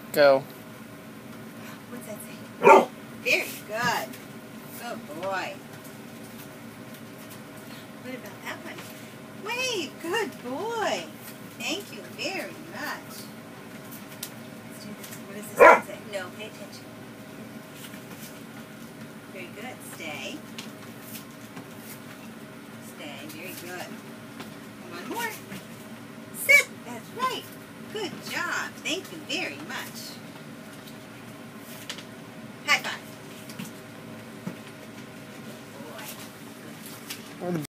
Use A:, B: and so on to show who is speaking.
A: Go.
B: What's that say? Very good. Good boy. What about that one? Wait, good boy. Thank you very much. Let's do this. What does this one say? No, pay attention. Very good. Stay. Stay. Very good. One more. Sit. That's right. Good job. Thank you very much. High five. Good boy.
A: Or the